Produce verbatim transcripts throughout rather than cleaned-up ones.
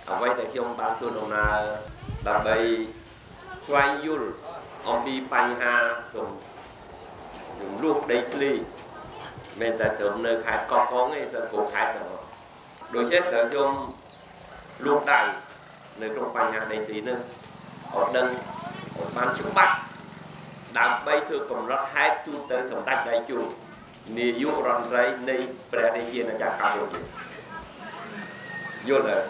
អ្វីដែលខ្ញុំបានធ្វើដំណើរដើម្បីស្វែងយល់អំពីបញ្ហាក្នុងជំនួសដីធ្លីមិនតែត្រឹមនៅខេត្តកោះកុងទេសឹងគ្រប់ខេត្តទាំងអស់ដូច្នេះត្រូវខ្ញុំលួងដៃនៅក្នុងបញ្ហាដីធ្លីនេះអត់ដឹងបានច្បាស់ដើម្បីធ្វើកម្រិតហេតុទូទៅសម្ដេចដៃជូនាយករដ្ឋមន្ត្រីនៃព្រះរាជាណាចក្រកម្ពុជាយល់ទេ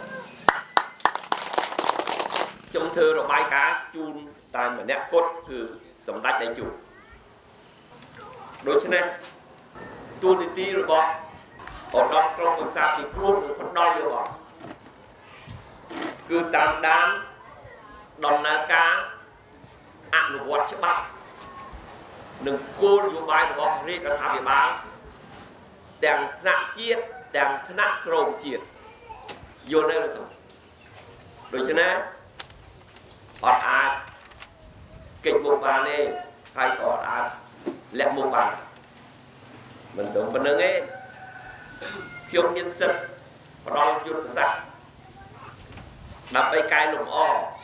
ខ្ញុំធ្វើរបាយការណ៍ជូនតែម្នាក់គត់គឺសម្ដេចដៃជូដូច្នេះទូនីតិរបស់ឧត្តមក្រុមប្រឹក្សាពិគ្រោះនិងផ្ដល់យោបល់គឺតាមដានដំណើរការអនុវត្តច្បាប់និងគោលនយោបាយរបស់រាជរដ្ឋាភិបាលទាំងថ្នាក់ជាតិទាំងថ្នាក់ក្រមជាតិយល់នៅទៅដូច្នេះអត់អាចកិច្ចមុខបានទេហើយក៏អត់អាចលាក់មុខបានមិនត្រឹមប៉ុណ្្នឹងទេខ្ញុំមានសិទ្ធិផ្ដល់យុទ្ធសាស្ត្រដើម្បីកែលម្អ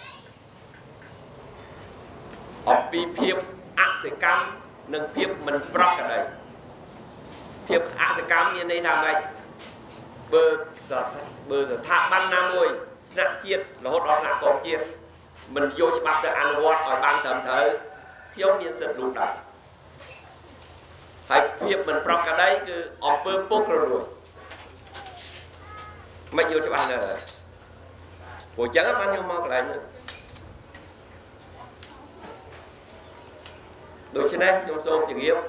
អំពីភាពអសកម្មនិងភាពមិនប្រក្រតីភាពអសកម្មមានន័យថាម៉េចបើបើស្ថាប័នណាមួយថ្នាក់ជាតិរហូតដល់ថ្នាក់កងជាតិមិនយកច្បាប់ទៅអនុវត្តឲ្យបានត្រឹមត្រូវខ្ញុំមានសិទ្ធិលូកដៃហើយភាពមិនប្រក្រតីគឺអំពើពុករលួយមិនយកច្បាស់ទៅព្រោះអញ្ចឹងបានខ្ញុំមកកន្លែងនេះដូច្នេះខ្ញុំសូមជម្រាប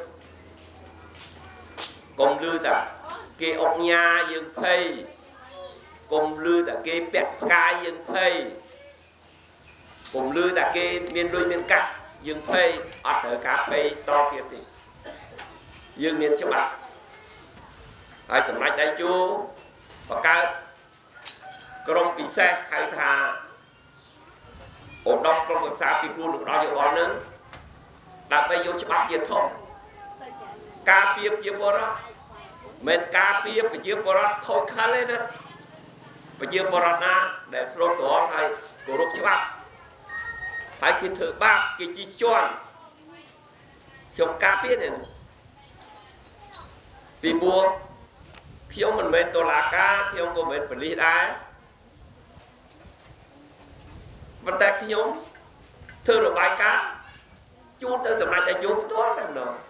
កុំលឺតាគេអុកញ៉ាយើងភ័យកុំលឺតាគេពាក់ផ្កាយយើងភ័យកុំលឺតាគេមានលុយមានកាក់យើងភ័យអត់ត្រូវការភ័យតទៀតទេយើងមានច្បាប់ហើយសម្ដេចដៃជូបង្កើតក្រុមពិសេសហៅថាឧត្តមក្រុមប្រឹក្សាពិគ្រោះនិងផ្ដល់យោបល់នឹងដើម្បីយកច្បាប់ជាធំការពារប្រជាពលរដ្ឋមិនការពារប្រជាពលរដ្ឋខូចខាតទេណាប្រជាពលរដ្ឋណាដែលស្លូតត្រង់ហើយគោរពច្បាប់ហើយគេធ្វើបាបគេជិះជាន់ខ្ញុំការពារនេះពីព្រោះខ្ញុំមិនមែនតុលាការខ្ញុំក៏មិនមែនប៉ូលីសដែរប៉ុន្តែខ្ញុំធ្វើរបាយការណ៍ជូនទៅសម្ដេចនាយកផ្ទាល់តែម្ដង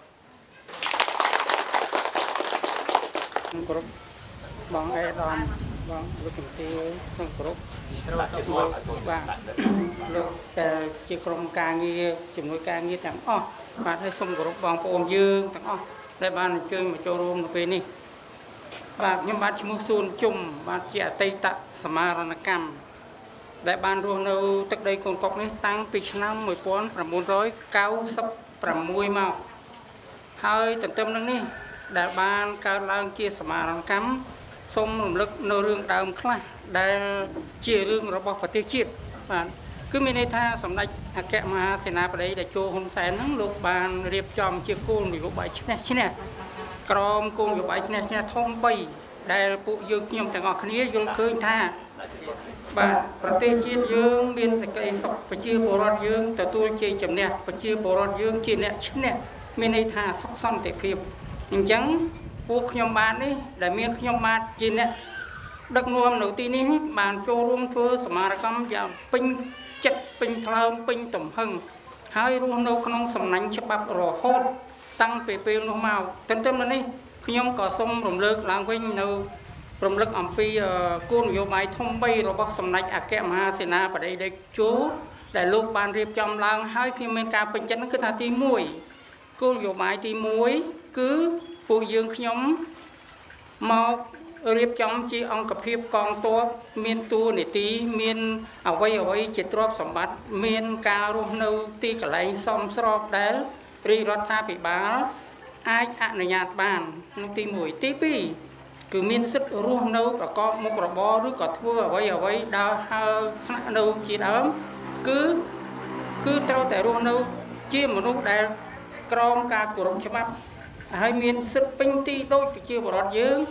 គ្រប់បងអេដាមបងលោកជំទាវសូមគ្រប់បាទលោកតែជាក្រុមការងារជំនួយការងារទាំងអស់បាទហើយសូមគោរពបងប្អូនយើងទាំងអស់ដែលបានអញ្ជើញមកចូលរួមនៅពេលនេះបាទខ្ញុំបាទឈ្មោះសួនជុំបាទជាអតីតសមារណកម្មដែលបានរស់នៅទឹកដីកូនកុកនេះតាំងពីឆ្នាំmột nghìn chín trăm chín mươi sáuមកហើយទន្ទឹមនឹងនេះដែលបានកើតឡើងជាសមារណកម្មសូមរំលឹកនៅរឿងដើមខ្លះដែលជារឿងរបស់ប្រទេសជាតិបាទគឺមានន័យថាសម្ដេចអគ្គមហាសេនាបតីតេជោហ៊ុនសែនហ្នឹងលោកបានរៀបចំជាគោលនយោបាយឈ្នះឈ្នះក្រមគោលនយោបាយឈ្នះឈ្នះធំបីដែលពួកយើងខ្ញុំទាំងអស់គ្នាយល់ឃើញថាបាទប្រទេសជាតិយើងមានសេចក្តីសុខប្រជាពលរដ្ឋយើងទទួលជ័យជំនះប្រជាពលរដ្ឋយើងជាអ្នកឈ្នះមានន័យថាសុខសន្តិភាពអញ្ចឹងពួកខ្ញុំបាទនេះដែលមានខ្ញុំបាទជាអ្នកដឹកនាំនៅទីនេះបានចូលរួមធ្វើសមារកម្មយ៉ាងពេញចិត្តពេញថ្លើមពេញទំហឹងហើយរស់នៅក្នុងសំណាញ់ច្បាប់រហូតតាំងពីពេលនោះមកទន្ទឹមនឹងនេះខ្ញុំក៏សូមរំលឹកឡើងវិញនៅរំលឹកអំពីគោលនយោបាយធំបីរបស់សម្ដេចអគ្គមហាសេនាបតីតេជោដែលលោកបានរៀបចំឡើងហើយខ្ញុំមានការពេញចិត្តនោះគឺថាទីមួយគោលនយោបាយទីមួយគឺពួកយើងខ្ញុំមករៀបចំជាអង្គភាពកងទ័ពមានតួនាទីមានអ្វីអ្វីជាទ្រព្យសម្បត្តិមានការរស់នៅទីកន្លែងសមស្របដែលរាជរដ្ឋាភិបាលអាចអនុញ្ញាតបាននោះទីមួយទីពីរគឺមានសិទ្ធិរស់នៅប្រកបមុខរបរឬក៏ធ្វើអ្វីអ្វីដើរហើរស្នាក់នៅជាដើមគឺគឺត្រូវតែរស់នៅជាមនុស្សដែលក្រោមការគោរពច្បាប់ហើយមានសិទ្ធិពេញទីដូចប្រជាពលរដ្ឋយើង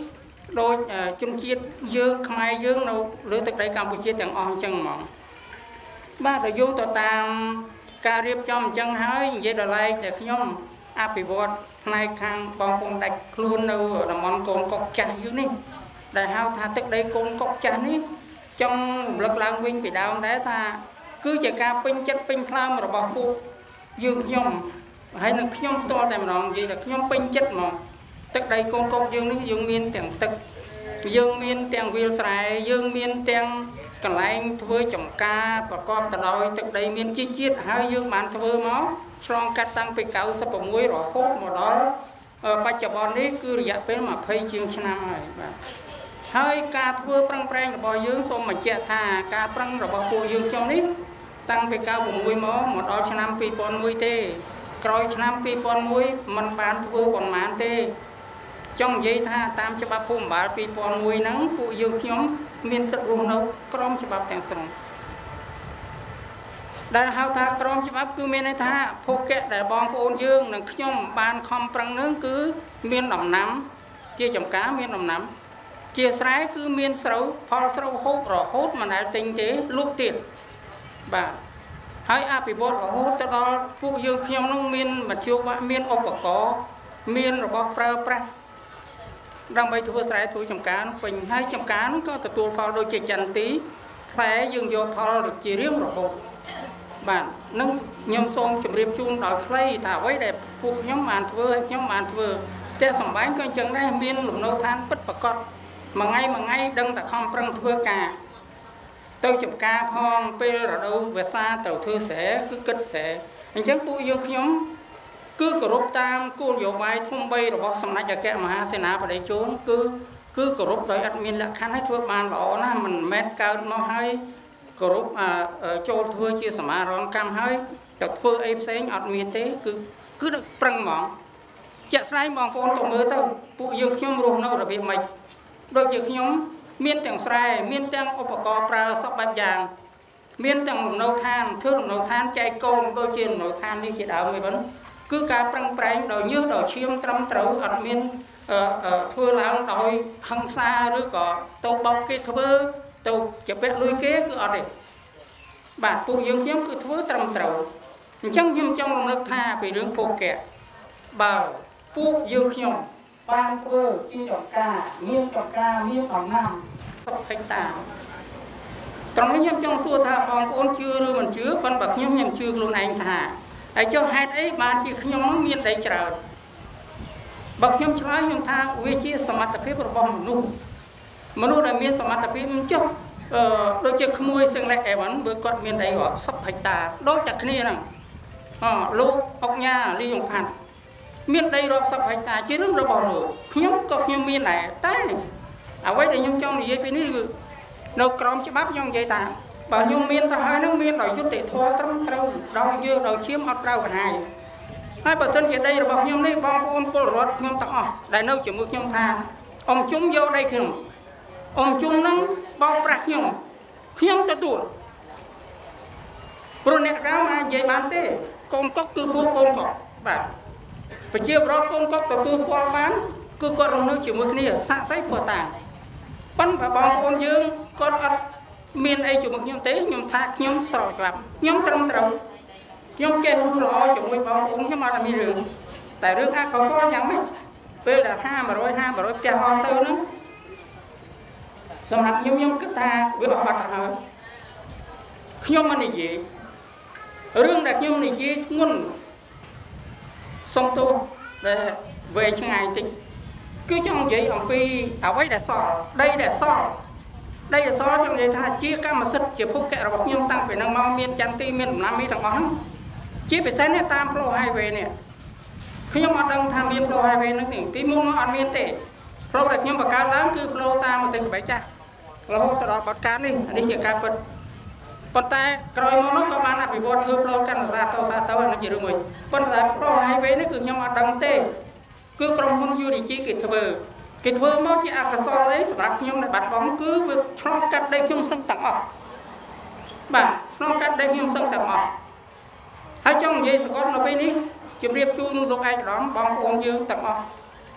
đôi chung chiết dương khai dương đâu lưới thực đây Campuchiaទាំងអស់ចឹងហ្មងបាទដល់យោងទៅតាមការរៀបចំចឹងហើយនិយាយដល់ឡែកដែលខ្ញុំអភិវឌ្ឍផ្នែកខាងបងប្អូនដាច់ខ្លួននៅតំបន់កូនកុកចាស់យើងនេះដែលហៅថាទឹកដីកូនកុកចាស់នេះចង់រំលឹកឡើងវិញពីដើមដែរថាគឺជាការពេញចិត្តពេញថ្លើមរបស់ពួកយើងខ្ញុំហើយនឹងខ្ញុំផ្ទាល់តែម្ដងនិយាយថាខ្ញុំពេញចិត្តហ្មងទឹកដីកូនកុកយើងនេះយើងមានទាំងទឹកយើងមានទាំងវាលស្រែយើងមានទាំងកន្លែងធ្វើចំការប្រកបទៅដោយទឹកដីមានជីជាតិហើយយើងបានធ្វើមកឆ្លងកាត់តាំងពី九สิบหกរហូតមកដល់បច្ចុប្បន្ននេះគឺរយៈពេលยี่สิบជាងឆ្នាំហើយបាទហើយការធ្វើប្រឹងប្រែងរបស់យើងសូមបញ្ជាក់ថាការប្រឹងរបស់ពួកយើងខ្ញុំនេះតាំងពី九สิบหกមកមកដល់ឆ្នាំពីរពាន់មួយទេក្រោយឆ្នាំពីរពាន់មួយมันបានធ្វើប៉ុន្មានទេចង់និយាយថាតាមច្បាប់ភូមិបាលពីរពាន់មួយហ្នឹងពួកយើងខ្ញុំមានសិទ្ធិរស់នៅក្រមច្បាប់ទាំងស្រុងដែលហៅថាក្រមច្បាប់គឺមានន័យថាភោគៈដែលបងប្អូនយើងនិងខ្ញុំបានខំប្រឹងនឹងគឺមានដំណាំជាចំការមានដំណាំជាស្រែគឺមានស្រូវផលស្រូវហូបរហូតមិនដែលទិញទេលក់ទៀតបាទហើយអភិវឌ្ឍរហូតទៅដល់ពួកយើងខ្ញុំនឹងមានមធ្យោបាយមានឧបករណ៍មានរបស់ប្រើប្រាស់ដើម្បីធ្វើស្រែធ្វើចំការពេញហើយចំការនោះក៏ទទួលផលដូចជាចន្ទទីផ្លែយើងយកផលជារៀងរហូតបាទនឹងខ្ញុំសូមជម្រាបជូនដល់ខ្លីថាអ្វីដែលពួកខ្ញុំបានធ្វើហើយខ្ញុំបានធ្វើតែសម្បែងក៏អញ្ចឹងដែរមានលំនៅឋានពិតប្រកបមួយថ្ងៃមួយថ្ងៃដឹងតែខំប្រឹងធ្វើការទៅចំការផងពេលរដូវវស្សាទៅធ្វើស្រែគឺគិតស្រែអញ្ចឹងពួកយើងខ្ញុំគឺគោរពតាមគោលនយោបាយធំបីរបស់សម្ដេចអគ្គមហាសេនាបតីជូនគឺគឺគោរពដោយអត់មានលក្ខខណ្ឌឲ្យធ្វើបានល្អណាស់មិនមែនកើតមកឲ្យគោរពចូលធ្វើជាសមារណកម្មហើយទៅធ្វើអីផ្សេងអត់មានទេគឺគឺប្រឹងហ្មងជាក់ស្ដែងបងប្អូនទៅមើលទៅពួកយើងខ្ញុំរស់នៅរបៀបម៉េចដូចជាខ្ញុំមានទាំងស្រែមានទាំងឧបករណ៍ប្រើសពបែបយ៉ាងមានទាំងលំនៅឋានធ្វើលំនៅឋានចែកកូនដូចជាលំនៅឋាននេះជាដើមវិញគឺការប្រឹងប្រែងដោយញើសដោយឈាមត្រឹមត្រូវអត់មានធ្វើឡើងដោយហិង្សាឬក៏ទៅបោកគេធ្វើទៅជាពាក់លុយគេគឺអត់ទេបាទពួកយើងខ្ញុំគឺធ្វើត្រឹមត្រូវអញ្ចឹងខ្ញុំចង់រំលឹកថាពីរឿងភោគៈបើពួកយើងខ្ញុំបានធ្វើជាចំការមានចំការមានដំណាំសិបហិកតាត្រង់នេះខ្ញុំចង់សួរថាបងប្អូនជឿឬមិនជឿប៉ុន្តែខ្ញុំខ្ញុំជឿខ្លួនឯងថាហើយចុះហេតុអីបានជាខ្ញុំមានដីច្រើនបើខ្ញុំឆ្លើយខ្ញុំថាវាជាសមត្ថភាពរបស់មនុស្សមនុស្សដែលមានសមត្ថភាពចុះអឺដូចជាក្មួយសឹងលេខអេវ៉ាន់វាគាត់មានដីរាប់សិបហិកតាដូចតែគ្នាហ្នឹងអលោកអុកញ៉ាលីយ៉ុងផាត់មានដីរាប់សិបហិកតាជារឿងរបស់លោកខ្ញុំក៏ខ្ញុំមានដែរតែអ្វីដែលខ្ញុំចង់និយាយពីនេះគឺនៅក្រមច្បាប់ខ្ញុំនិយាយថាបើខ្ញុំមានទៅហើយនឹងមានដោយយុត្តិធម៌ត្រឹមត្រូវដល់យើងដល់ឈាមអត់ប្រៅកហាយហើយបើសិនជាដីរបស់ខ្ញុំនេះបងប្អូនពលរដ្ឋខ្ញុំទាំងអស់ដែលនៅជាមួយខ្ញុំថាអ៊ំជុំយកដីខ្ញុំអ៊ំជុំនឹងបោកប្រាស់ខ្ញុំខ្ញុំទទួលព្រោះអ្នកក្រៅអាចនិយាយបានទេកូនកុកគឺពួកកូនកុកបាទប្រជាប្រដ្ឋកូនកុកទទួលស្គាល់បានគឺគាត់រស់នៅជាមួយគ្នាសាក់សីព្រោះតាប៉ុន្តែបងប្អូនយើងគាត់អត់មានអីជាមួយខ្ញុំទេខ្ញុំថាខ្ញុំស្រោចច្បាប់ខ្ញុំត្រឹមត្រូវខ្ញុំចេះរស់ល្អជាមួយបងប្អូនខ្ញុំអត់មានរឿងតែរឿងអកុសលយ៉ាងម៉េចពេលដែលห้าร้อยห้าร้อยផ្ទះអស់ទៅហ្នឹងសម្រាប់ខ្ញុំខ្ញុំគិតថាវាអត់បាត់ទៅហើយខ្ញុំមិននិយាយរឿងដែលខ្ញុំនិយាយធ្ងន់សុំទោសដែលវែងឆ្ងាយតិចគឺចង់និយាយអំពីអ្វីដែលសល់ដីដែលសល់ដីដែលសល់ខ្ញុំនិយាយថាជាកម្មសិទ្ធិជាភោគៈរបស់ខ្ញុំតាំងពីនឹងមកមានចន្ទទីមានដំណាំមានទាំងអស់ហ្នឹងជាពិសេសនេះតាមផ្លូវ highway នេះខ្ញុំអត់ដឹងថាមានផ្លូវ highway ហ្នឹងទេពីមុនមកអត់មានទេផ្លូវដែលខ្ញុំបង្កើតឡើងគឺផ្លូវតាមប្រទេសក្បែរចាស់រហូតទៅដល់បទការនេះនេះជាការពិតប៉ុន្តែក្រោយមកនោះក៏បានអភិវឌ្ឍធ្វើផ្លូវកាន់សាទៅសាទៅហ្នឹងជារឿងមួយប៉ុន្តែផ្លូវ highway នេះគឺខ្ញុំអត់ដឹងទេគឺក្រុមហ៊ុន ยู ดี จี គេធ្វើគេធ្វើមកជាអកុសលអីសម្រាប់ខ្ញុំដែលបាត់បង់គឺវាឆ្លងកាត់ដីខ្ញុំសឹងទាំងអស់បាទឆ្លងកាត់ដីខ្ញុំសឹងទាំងអស់ហើយចង់និយាយសកលនៅពេលនេះជម្រាបជូនលោកឯកឧត្តមបងប្អូនយើងទាំងអស់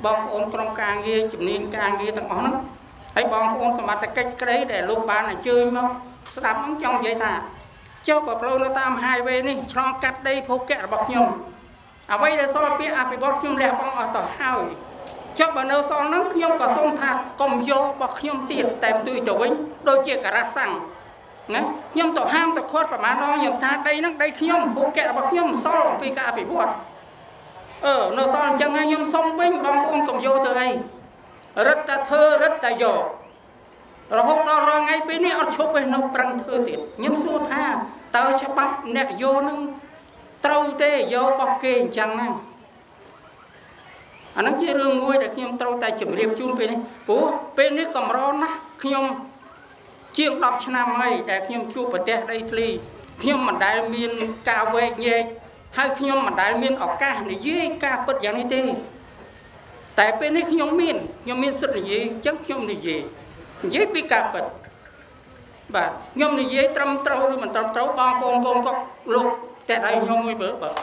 បងប្អូនក្រុមការងារជំនាញការងារទាំងអស់ហ្នឹងហើយបងប្អូនសមត្ថកិច្ចក្តីដែលលោកបានអញ្ជើញមកស្ដាប់ហ្នឹងចង់និយាយថាចុះបើផ្លូវនៅតាម highway នេះឆ្លងកាត់ដីភោគៈរបស់ខ្ញុំអ្វីដែលសល់ពាក្យអភិវឌ្ឍខ្ញុំលះបង់អស់ទៅហើយចុះបើនៅសល់ហ្នឹងខ្ញុំក៏សូមថាកុំយករបស់ខ្ញុំទៀតតែផ្ទុយទៅវិញដូចជាការ៉ាសាំងណាខ្ញុំទៅហាមទៅខាត់ប្រមាណដងខ្ញុំថាដីហ្នឹងដីខ្ញុំភោគៈរបស់ខ្ញុំសល់អំពីការអភិវឌ្ឍអឺនៅសល់អញ្ចឹងហើយខ្ញុំសុំវិញបងប្អូនកុំយកទៅអីរឹតតែធ្វើរឹតតែយករហូតដល់រាល់ថ្ងៃពេលនេះអត់ឈប់ទេនៅប្រឹងធ្វើទៀតខ្ញុំសួរថាតើច្បាប់អ្នកយកនឹងត្រូវទេយករបស់គេអញ្ចឹងណាអានោះជារឿងមួយដែលខ្ញុំត្រូវតែជម្រាបជូនពេលនេះព្រោះពេលនេះកម្រណាស់ខ្ញុំជាងដប់ឆ្នាំហើយដែលខ្ញុំជួបប្រទេសដីធ្លីខ្ញុំមិនដែលមានការវែកញែកហើយខ្ញុំមិនដែលមានឱកាសនិយាយការពិតយ៉ាងនេះទេតែពេលនេះខ្ញុំមានខ្ញុំមានសិទ្ធិនិយាយអញ្ចឹងខ្ញុំនិយាយនិយាយពីការពិតបាទខ្ញុំនិយាយត្រឹមត្រូវឬមិនត្រឹមត្រូវបងប្អូនកូនកុកលោកតែដៃខ្ញុំមួយមើលបាទ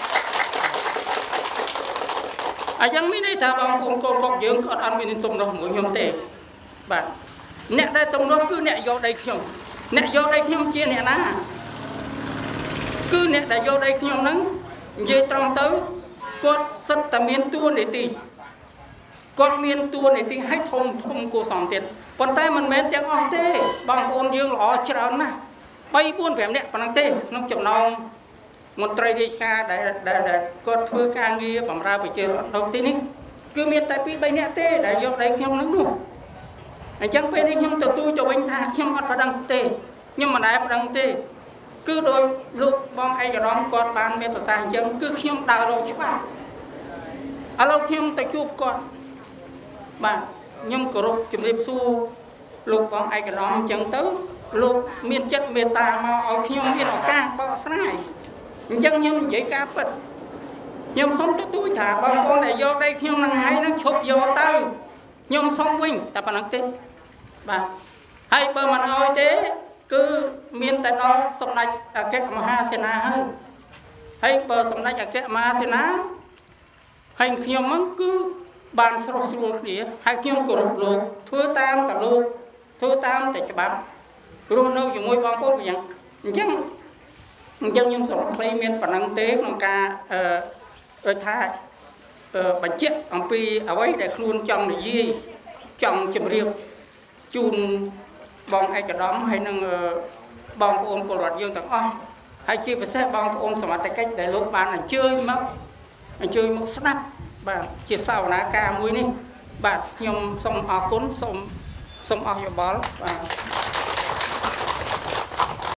អញ្ចឹងមានន័យថាបងប្អូនកូនកុកយើងក៏អត់មានទំនាស់មួយខ្ញុំទេបាទអ្នកដែលទំនាស់គឺអ្នកយកដីខ្ញុំអ្នកយកដីខ្ញុំជាអ្នកណាគឺអ្នកដែលយកដីខ្ញុំហ្នឹងនិយាយត្រង់ទៅគាត់សិតតែមានតួនាទីគាត់មានតួនាទីឲ្យធំធំគួរសមទៀតប៉ុន្តែមិនមែនទាំងអស់ទេបងប្អូនយើងល្អច្រើនណាស់បីបួនប្រាំនាក់ប៉ុណ្ណឹងទេក្នុងចំណោមមន្ត្រីរាជការដែលដែលគាត់ធ្វើការងារបម្រើប្រជាពលរដ្ឋនៅទីនេះគឺមានតែពីរបីនាក់ទេដែលយកដីខ្ញុំនឹងនោះអញ្ចឹងពេលនេះខ្ញុំទទួលទៅវិញថាខ្ញុំអត់ប្រដឹងទេខ្ញុំមិនដែលប្រដឹងទេគឺដោយលោកបងឯកឧត្តមគាត់បានមានប្រសាសន៍អញ្ចឹងគឺខ្ញុំដើររកច្បាប់ឥឡូវខ្ញុំទៅជួបគាត់បាទខ្ញុំគោរពជំរាបសួរលោកបងឯកឧត្តមអញ្ចឹងទៅលោកមានចិត្តមេត្តាមកឲ្យខ្ញុំមានឱកាសបកស្រាយអញ្ចឹងខ្ញុំនិយាយការពិតខ្ញុំសូមទទូចថាបងប្អូនដែលយកដីខ្ញុំនឹងហើយនឹងឈប់យកទៅខ្ញុំសូមវិញតែប៉ុណ្្នឹងទេបាទហើយបើមិនឲ្យទេគឺមានតែដល់សម្ដេចអគ្គមហាសេនាហើយហើយបើសម្ដេចអគ្គមហាសេនាហើយខ្ញុំហ្នឹងគឺបានស្រុះស្រួលគ្នាហើយខ្ញុំគោរពលោកធ្វើតាមតលោកធ្វើតាមតែច្បាប់រស់នៅជាមួយបងប្អូនយ៉ាងអញ្ចឹងអញ្ចឹងខ្ញុំសូមខ្លីមានប៉ុណ្ណឹងទេក្នុងការអឺដូចថាបញ្ជាក់អំពីអ្វីដែលខ្លួនចង់និយាយចង់ជម្រាបជូនបងឯកឧត្តមហើយនឹងបងប្អូនពលរដ្ឋយើងទាំងអស់ហើយជាពិសេសបងប្អូនសមត្ថកិច្ចដែលលោកបានអញ្ជើញមកអញ្ជើញមកស្ដាប់បាទជាសាវនាការមួយនេះបាទខ្ញុំសូមអរគុណសូមសូមអរយោបល់បាទ